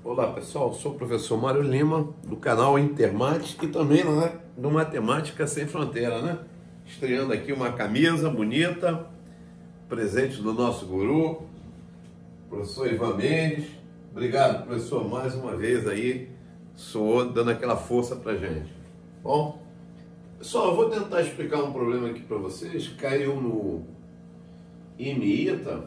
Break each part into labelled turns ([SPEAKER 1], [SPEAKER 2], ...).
[SPEAKER 1] Olá pessoal, sou o professor Mário Lima do canal Intermate e também do Matemática Sem Fronteira, Estreando aqui uma camisa bonita, presente do nosso guru, professor Ivan Mendes. Obrigado, professor, mais uma vez aí, dando aquela força pra gente. Bom, pessoal, eu vou tentar explicar um problema aqui para vocês. Caiu no IMITA.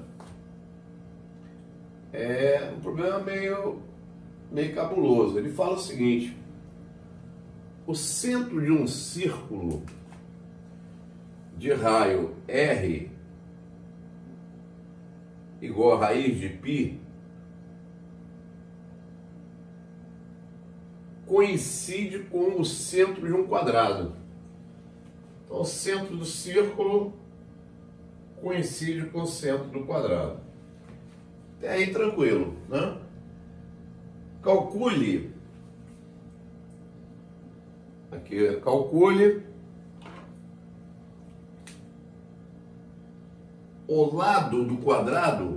[SPEAKER 1] É um problema meio cabuloso. Ele fala o seguinte: o centro de um círculo de raio R igual a raiz de π coincide com o centro de um quadrado. Então, o centro do círculo coincide com o centro do quadrado. Até aí tranquilo, né? Calcule o lado do quadrado,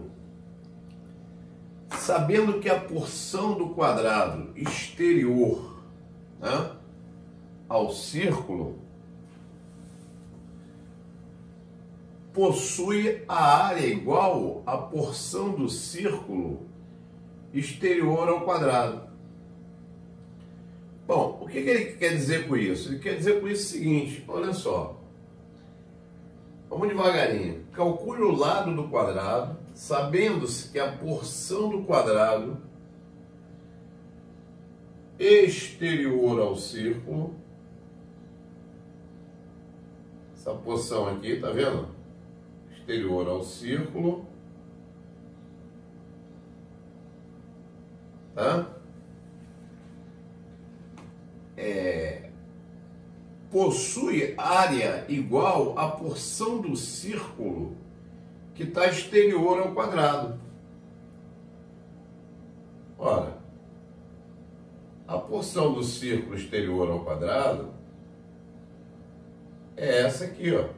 [SPEAKER 1] sabendo que a porção do quadrado exterior, ao círculo possui a área igual à porção do círculo exterior ao quadrado. Bom, o que ele quer dizer com isso? Ele quer dizer com isso o seguinte: olha só, vamos devagarinho. Calcule o lado do quadrado, sabendo-se que a porção do quadrado exterior ao círculo, essa porção aqui, tá vendo? Exterior ao círculo, possui área igual à porção do círculo que está exterior ao quadrado. Ora, a porção do círculo exterior ao quadrado é essa aqui, ó.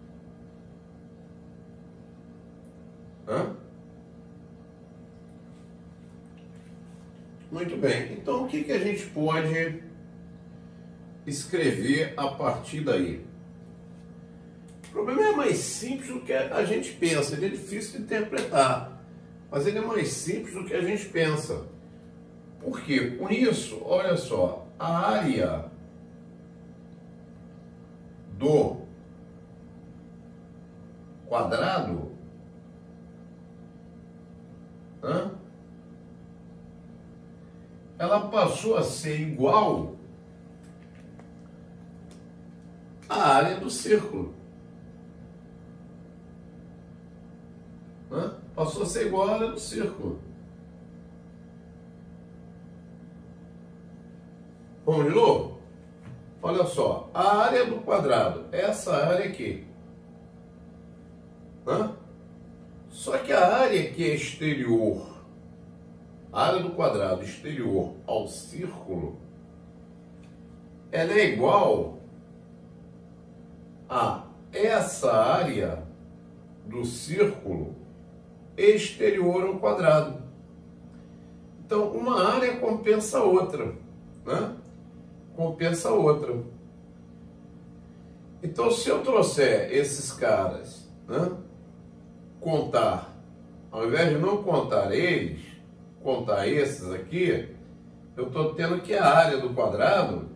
[SPEAKER 1] Muito bem, então o que a gente pode escrever a partir daí? O problema é mais simples do que a gente pensa. Ele é difícil de interpretar, mas ele é mais simples do que a gente pensa. Por quê? Com isso, olha só, a área do quadrado ela passou a ser igual à área do círculo. Passou a ser igual à área do círculo. Vamos de novo? Olha só, a área do quadrado, essa área aqui. Só que a área que é exterior, a área do quadrado exterior ao círculo, ela é igual a essa área do círculo exterior ao quadrado. Então, uma área compensa a outra, compensa a outra. Então, se eu trouxer esses caras, contar, ao invés de não contar eles, contar esses aqui, eu estou tendo que a área do quadrado,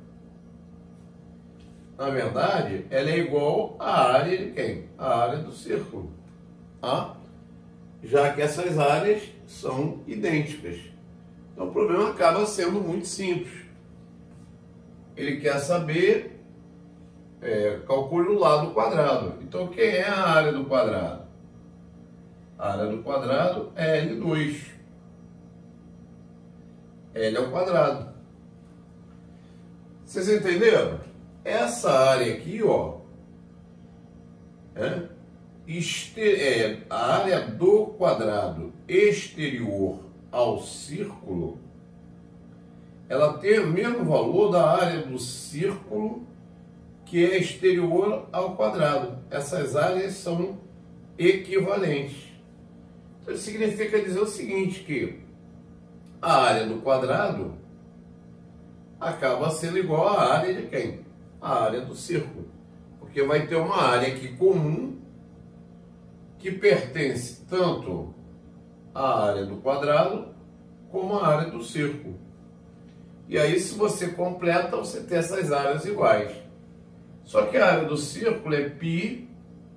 [SPEAKER 1] na verdade, ela é igual à área de quem? A área do círculo. Já que essas áreas são idênticas. Então o problema acaba sendo muito simples. Ele quer saber, calcule o lado do quadrado. Então quem é a área do quadrado? A área do quadrado é L2. L ao quadrado. Vocês entenderam? Essa área aqui, ó, a área do quadrado exterior ao círculo, ela tem o mesmo valor da área do círculo que é exterior ao quadrado. Essas áreas são equivalentes. Então, significa dizer o seguinte, que a área do quadrado acaba sendo igual à área de quem? A área do círculo. Porque vai ter uma área aqui comum que pertence tanto à área do quadrado como à área do círculo. E aí, se você completa, você tem essas áreas iguais. Só que a área do círculo é π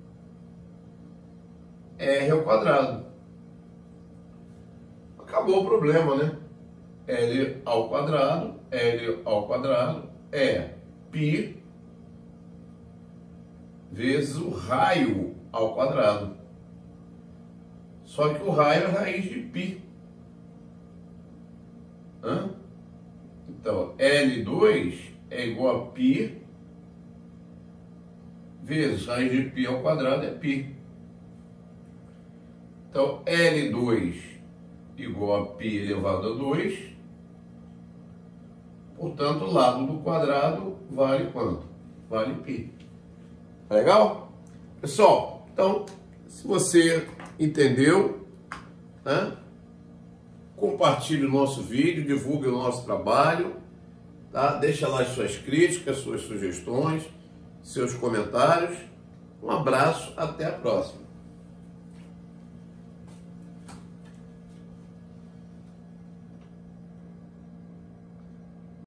[SPEAKER 1] r ao quadrado. Acabou o problema, né? L ao quadrado é π vezes o raio ao quadrado. Só que o raio é raiz de π. Então, L2 é igual a π vezes raiz de π ao quadrado é π. Então, L2 igual a π elevado a 2. Portanto, o lado do quadrado vale quanto? Vale π. Tá legal? Pessoal, então, se você entendeu, né, compartilhe o nosso vídeo, divulgue o nosso trabalho, tá? Deixa lá as suas críticas, suas sugestões, seus comentários. Um abraço, até a próxima.